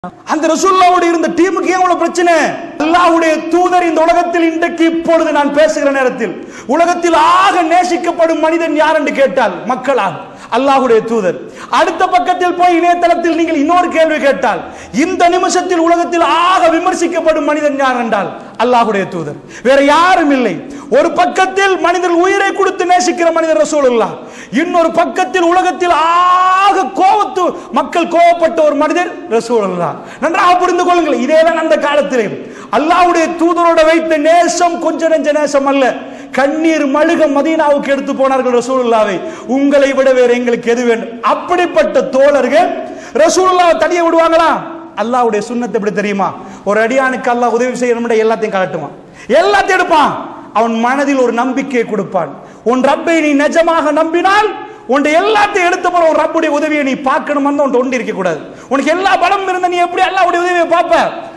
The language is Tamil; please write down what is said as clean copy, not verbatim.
அந்த ரசூலுல்லாஹ்வோடு இருந்த டீமுக்கு ஏன் இவ்வளவு பிரச்சனை? அல்லாஹ்வுடைய தூதர் இந்த உலகத்தில் இன்றைக்கு இப்பொழுது நான் பேசுகிற நேரத்தில் உலகத்தில் ஆக நேசிக்கப்படும் மனிதன் யார் என்று கேட்டால் மக்களால் அல்லாஹ்வுடைய தூதர். அடுத்த பக்கத்தில் போய் இணையதளத்தில் நீங்கள் இன்னொரு கேள்வி கேட்டால் இந்த நிமிஷத்தில் உலகத்தில் ஆக விமர்சிக்கப்படும் மனிதன் யார் என்றால் அல்லாஹ்வுடைய தூதர், வேற யாரும் இல்லை. ஒரு பக்கத்தில் மனிதர் உயிரை கொடுத்து நேசிக்கிற மனிதர் ரசூலுல்லாஹ், இன்னொரு பக்கத்தில் உலகத்தில் ஆக மக்கள் கோபப்பட்ட ஒரு மனிதர் ரசூலுல்லாஹ். நன்றாக புரிந்து கொள்ளுங்கள். இதேதான் அந்த காலத்திலே அல்லாஹ்வுடைய தூதரோட வைத்த நேசம் கொஞ்ச நெஞ்ச நேசம் அல்ல. கண்ணீர் மழுக மதீனாவுக்கு எடுத்து போனார்கள் ரசூலுல்லாஹ்வை. உங்களை விட வேற எங்களுக்கு எது வேண்டும்? அப்படிப்பட்ட தோழர்கள் ரசூலுல்லாஹ்வை தனியே விடுவாங்களா? அல்லாஹ்வுடைய சுன்னத் எப்படி தெரியுமா? ஒரு அடியானுக்கு அல்லாஹ் உதவி செய்யணும், எல்லாத்தையும் காட்டுவான், எல்லாத்தையும் எடுப்பான். அவன் மனதில் ஒரு நம்பிக்கையை கொடுப்பான். உன் ரப்பை நீ நிஜமாக நம்பினால் உன் எல்லாத்தையும் எடுத்த போற ஒரு ரப்புடைய உதவியை நீ பார்க்கணும்னு ஒன்று இருக்க கூடாது. உனக்கு எல்லா பலம் இருந்த நீ எப்படி அல்லாஹ்வுடைய உதவியை பார்ப்ப?